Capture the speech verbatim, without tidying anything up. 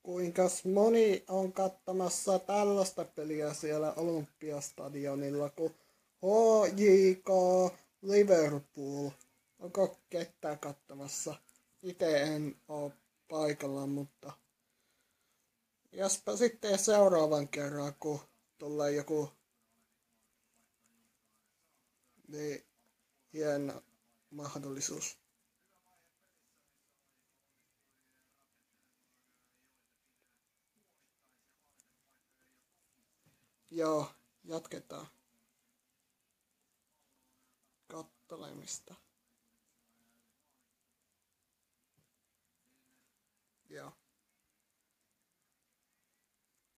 kuinkas moni on katsomassa tällaista peliä siellä Olympiastadionilla kuin H J K Liverpool? Onko ketään katsomassa? Itse en oo paikalla, mutta jospa sitten seuraavan kerran, kun tulee joku niin hieno mahdollisuus. Joo, jatketaan kattelemista. Joo.